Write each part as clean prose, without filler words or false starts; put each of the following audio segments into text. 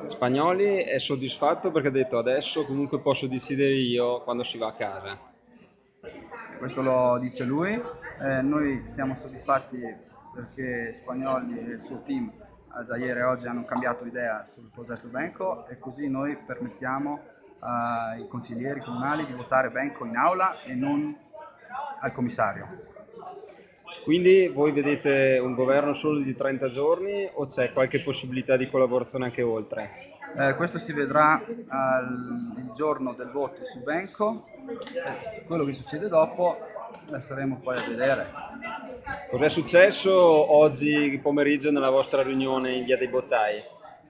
Spagnoli è soddisfatto perché ha detto adesso comunque posso decidere io quando si va a casa. Sì, questo lo dice lui. Noi siamo soddisfatti perché Spagnoli e il suo team da ieri a oggi hanno cambiato idea sul progetto Benco e così noi permettiamo ai consiglieri comunali di votare Benco in aula e non al commissario. Quindi voi vedete un governo solo di 30 giorni o c'è qualche possibilità di collaborazione anche oltre? Questo si vedrà il giorno del voto su Benco. Quello che succede dopo staremo poi a vedere. Cos'è successo oggi pomeriggio nella vostra riunione in Via dei Bottai?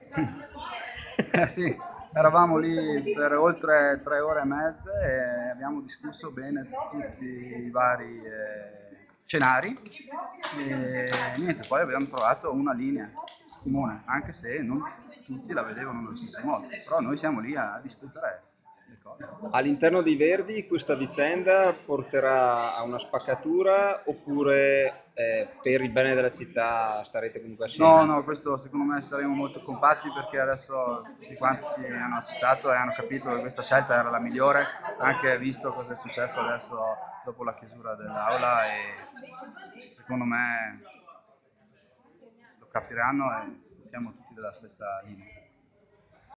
Sì, eravamo lì per oltre 3 ore e mezza e abbiamo discusso bene tutti i vari scenari e niente, poi abbiamo trovato una linea comune, anche se non tutti la vedevano nello stesso modo, però noi siamo lì a discutere le cose. All'interno dei Verdi questa vicenda porterà a una spaccatura oppure per il bene della città starete comunque No, assieme? no, questo secondo me staremo molto compatti perché adesso tutti quanti hanno accettato e hanno capito che questa scelta era la migliore, anche visto cosa è successo adesso dopo la chiusura dell'aula e secondo me lo capiranno e siamo tutti della stessa linea.